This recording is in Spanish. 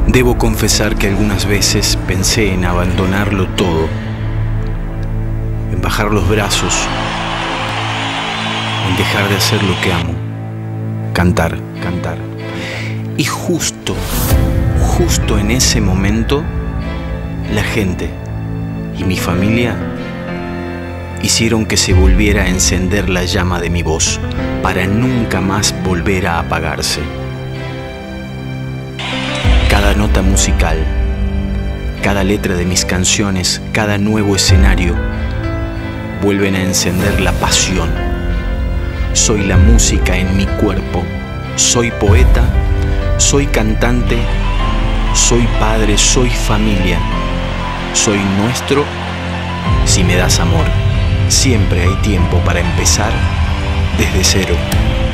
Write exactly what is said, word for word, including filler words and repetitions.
Debo confesar que algunas veces pensé en abandonarlo todo, en bajar los brazos, en dejar de hacer lo que amo, cantar, cantar. Y justo, justo en ese momento, la gente y mi familia hicieron que se volviera a encender la llama de mi voz, para nunca más volver a apagarse. Cada nota musical, cada letra de mis canciones, cada nuevo escenario, vuelven a encender la pasión. Soy la música en mi cuerpo, soy poeta, soy cantante, soy padre, soy familia, soy nuestro si me das amor. Siempre hay tiempo para empezar desde cero.